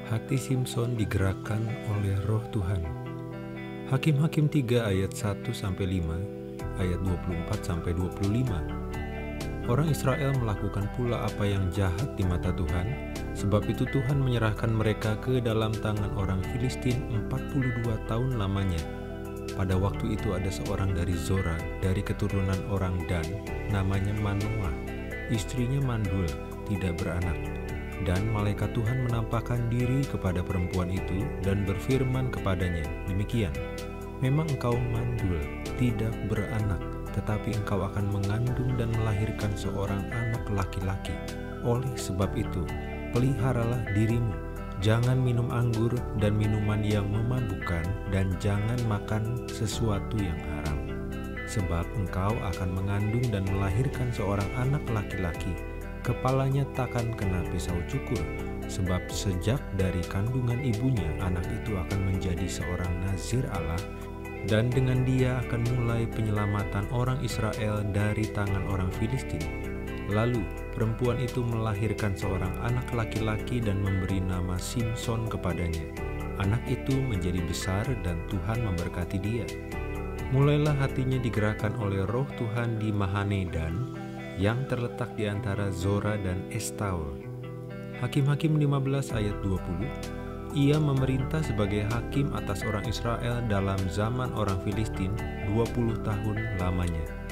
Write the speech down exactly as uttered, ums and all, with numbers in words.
Hati Simson digerakkan oleh Roh Tuhan. Hakim-Hakim tiga ayat satu sampai lima, ayat dua puluh empat sampai dua puluh lima. Orang Israel melakukan pula apa yang jahat di mata Tuhan, sebab itu Tuhan menyerahkan mereka ke dalam tangan orang Filistin empat puluh dua tahun lamanya. Pada waktu itu ada seorang dari Zora, dari keturunan orang Dan, namanya Manoah. Istrinya mandul, tidak beranak. Dan malaikat Tuhan menampakkan diri kepada perempuan itu dan berfirman kepadanya, demikian, memang engkau mandul, tidak beranak, tetapi engkau akan mengandung dan melahirkan seorang anak laki-laki. Oleh sebab itu, peliharalah dirimu, jangan minum anggur dan minuman yang memabukkan, dan jangan makan sesuatu yang haram. Sebab engkau akan mengandung dan melahirkan seorang anak laki-laki. Kepalanya takkan kena pisau cukur, sebab sejak dari kandungan ibunya anak itu akan menjadi seorang nazir Allah, dan dengan dia akan mulai penyelamatan orang Israel dari tangan orang Filistin. Lalu perempuan itu melahirkan seorang anak laki-laki dan memberi nama Simson kepadanya. Anak itu menjadi besar dan Tuhan memberkati dia. Mulailah hatinya digerakkan oleh Roh Tuhan di Mahanedan, yang terletak di antara Zora dan Estaol. Hakim-Hakim lima belas ayat dua puluh, ia memerintah sebagai hakim atas orang Israel dalam zaman orang Filistin dua puluh tahun lamanya.